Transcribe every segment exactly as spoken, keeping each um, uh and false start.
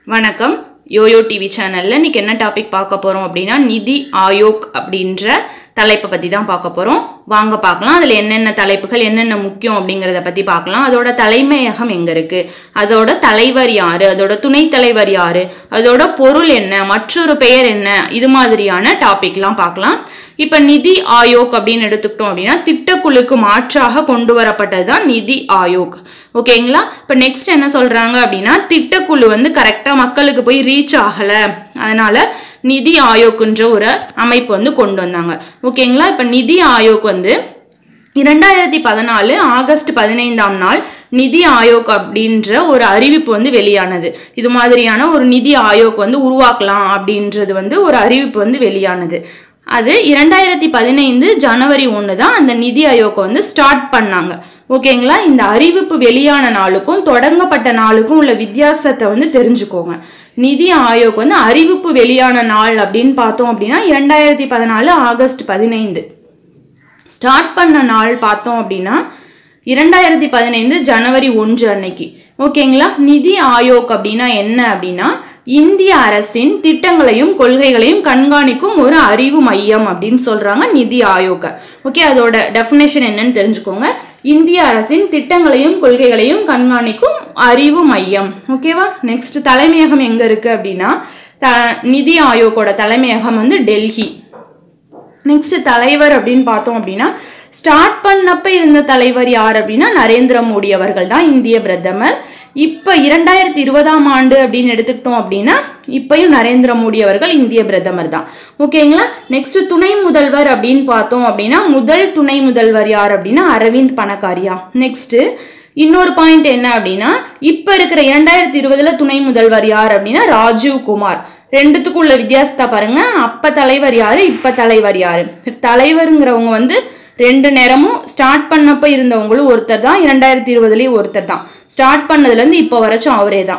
வணக்கம் YoYo TV சேனல்ல இன்னைக்கு என்ன டாபிக் பார்க்க போறோம் அப்படினா நிதி ஆயோக் அப்படின்ற தலைப்பை பத்தி தான் பார்க்க போறோம். வாங்க பார்க்கலாம். அதுல என்னென்ன தலைப்புகள் என்னென்ன முக்கியம் அப்படிங்கறத பத்தி பார்க்கலாம். அதோட தலைமையகம் எங்க இருக்கு, அதோட தலைவர் யாரு, அதோட துணை தலைவர் யாரு, அதோட பொருள் என்ன, மற்றொரு பெயர் என்ன, இது மாதிரியான டாபிக்லாம் பார்க்கலாம். இப்ப நிதி ஆயோக் அப்படின்னு எடுத்துக்கிட்டோம் அப்படின்னா திட்டக்குழுக்கு மாற்றாக கொண்டு வரப்பட்டதுதான் நிதி ஆயோக். ஓகேங்களா? இப்ப நெக்ஸ்ட் என்ன சொல்றாங்க அப்படின்னா திட்டக்குழு வந்து கரெக்டா மக்களுக்கு போய் ரீச் ஆகல, அதனால நிதி ஆயோக்ன்ற ஒரு அமைப்பு வந்து கொண்டு வந்தாங்க. ஓகேங்களா? இப்ப நிதி ஆயோக் வந்து இரண்டாயிரத்தி பதினாலு ஆகஸ்ட் பதினைந்தாம் நாள் நிதி ஆயோக் அப்படின்ற ஒரு அறிவிப்பு வந்து வெளியானது. இது மாதிரியான ஒரு நிதி ஆயோக் வந்து உருவாக்கலாம் அப்படின்றது வந்து ஒரு அறிவிப்பு வந்து வெளியானது. அது இரண்டாயிரத்தி பதினைந்து ஜனவரி ஒன்று தான் அந்த நிதி ஆயோக் வந்து ஸ்டார்ட் பண்ணாங்க. ஓகேங்களா? இந்த அறிவிப்பு வெளியான நாளுக்கும் தொடங்கப்பட்ட நாளுக்கும் உள்ள வித்தியாசத்தை வந்து தெரிஞ்சுக்கோங்க. நிதி ஆயோக் வந்து அறிவிப்பு வெளியான நாள் அப்படின்னு பார்த்தோம் அப்படின்னா இரண்டாயிரத்தி பதினாலு ஆகஸ்ட் பதினைந்து. ஸ்டார்ட் பண்ண நாள் பார்த்தோம் அப்படின்னா இரண்டாயிரத்தி பதினைந்து ஜனவரி ஒன்று அன்னைக்கு. ஓகேங்களா? நிதி ஆயோக் அப்படின்னா என்ன அப்படின்னா இந்திய அரசின் திட்டங்களையும் கொள்கைகளையும் கண்காணிக்கும் ஒரு அறிவு மையம் அப்படின்னு சொல்றாங்க நிதி ஆயோக. ஓகே, அதோட டெஃபினேஷன் என்னன்னு தெரிஞ்சுக்கோங்க. இந்திய அரசின் திட்டங்களையும் கொள்கைகளையும் கண்காணிக்கும் அறிவு மையம். ஓகேவா? நெக்ஸ்ட் தலைமையகம் எங்க இருக்கு அப்படின்னா நிதி ஆயோகோட தலைமையகம் வந்து டெல்லி. நெக்ஸ்ட் தலைவர் அப்படின்னு பார்த்தோம் அப்படின்னா ஸ்டார்ட் பண்ணப்ப இருந்த தலைவர் யார் அப்படின்னா நரேந்திர மோடி அவர்கள் தான் இந்திய பிரதமர். இப்ப இரண்டாயிரத்தி இருபதாம் ஆண்டு அப்படின்னு எடுத்துக்கிட்டோம் அப்படின்னா இப்பயும் நரேந்திர மோடி அவர்கள் இந்திய பிரதமர் தான். ஓகேங்களா? நெக்ஸ்ட் துணை முதல்வர் அப்படின்னு பார்த்தோம் அப்படின்னா முதல் துணை முதல்வர் யார் அப்படின்னா அரவிந்த் பனகாரியா. நெக்ஸ்ட் இன்னொரு பாயிண்ட் என்ன அப்படின்னா இப்ப இருக்கிற இரண்டாயிரத்தி இருபதுல துணை முதல்வர் யார் அப்படின்னா ராஜீவ் குமார். ரெண்டுத்துக்குள்ள வித்தியாசத்தை பாருங்க. அப்ப தலைவர் யாரு, இப்ப தலைவர் யாரு. தலைவருங்கிறவங்க வந்து ரெண்டு நேரமும் ஸ்டார்ட் பண்ணப்ப இருந்தவங்களும் ஒருத்தர் தான், இரண்டாயிரத்தி இருபதுலயும் ஒருத்தர் தான். ஸ்டார்ட் பண்ணதுல இருந்து இப்ப வரைக்கும் அவரே தான்.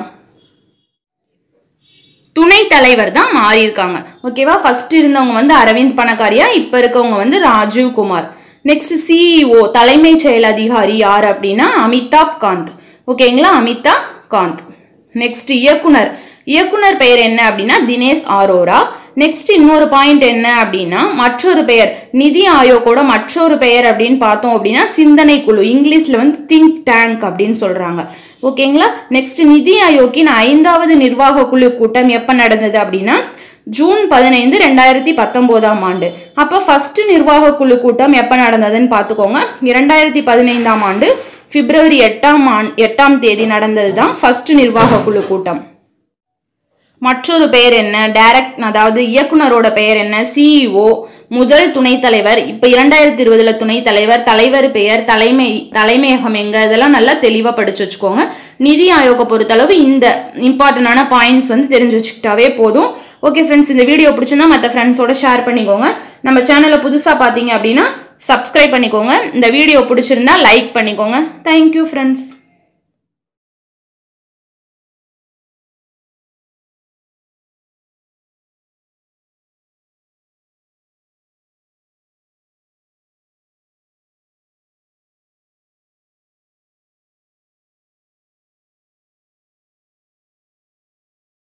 துணை தலைவர் தான் மாறி இருக்காங்க. ஓகேவா? ஃபர்ஸ்ட் இருந்தவங்க வந்து அரவிந்த் பனகாரியா, இப்ப இருக்கவங்க வந்து ராஜீவ் குமார். நெக்ஸ்ட் சிஇஓ தலைமை செயல் அதிகாரி யார் அப்படின்னா அமிதாப் காந்த். ஓகேங்களா? அமிதாப் காந்த். நெக்ஸ்ட் இயக்குனர் இயக்குனர் பெயர் என்ன அப்படின்னா தினேஷ் ஆரோரா. நெக்ஸ்ட் இன்னொரு பாயிண்ட் என்ன அப்படின்னா மற்றொரு பெயர் நிதி ஆயோகோட மற்றொரு பெயர் அப்படின்னு பார்த்தோம் அப்படின்னா சிந்தனை குழு, இங்கிலீஷ்ல வந்து திங்க் டேங்க் அப்படின்னு சொல்றாங்க. ஓகேங்களா? நெக்ஸ்ட் நிதி ஆயோக்கின் ஐந்தாவது நிர்வாக குழு கூட்டம் எப்ப நடந்தது அப்படின்னா ஜூன் பதினைந்து ரெண்டாயிரத்தி பத்தொன்பதாம் ஆண்டு. அப்ப ஃபர்ஸ்ட் நிர்வாக குழு கூட்டம் எப்ப நடந்ததுன்னு பாத்துக்கோங்க. இரண்டாயிரத்தி பதினைந்தாம் ஆண்டு பிப்ரவரி எட்டாம் ஆண்டு எட்டாம் தேதி நடந்ததுதான் ஃபர்ஸ்ட் நிர்வாக குழு கூட்டம். மற்றொரு பெயர் என்ன, டைரக்ட் அதாவது இயக்குனரோட பெயர் என்ன, சிஇஓ, முதல் துணை தலைவர், இப்ப இரண்டாயிரத்தி இருபதுல துணை தலைவர், தலைவர் பெயர், தலைமை தலைமையகம் எங்க, இதெல்லாம் நல்லா தெளிவா படிச்சு வச்சுக்கோங்க. நிதி ஆயோக பொறுத்தளவு இந்த இம்பார்ட்டன்டான பாயிண்ட்ஸ் வந்து தெரிஞ்சு வச்சுக்கிட்டாவே போதும். ஓகே ஃப்ரெண்ட்ஸ், இந்த வீடியோ பிடிச்சிருந்தா மற்ற ஃப்ரெண்ட்ஸோட ஷேர் பண்ணிக்கோங்க. நம்ம சேனலை புதுசா பாத்தீங்க அப்படின்னா சப்ஸ்கிரைப் பண்ணிக்கோங்க. இந்த வீடியோ பிடிச்சிருந்தா லைக் பண்ணிக்கோங்க. Thank you friends.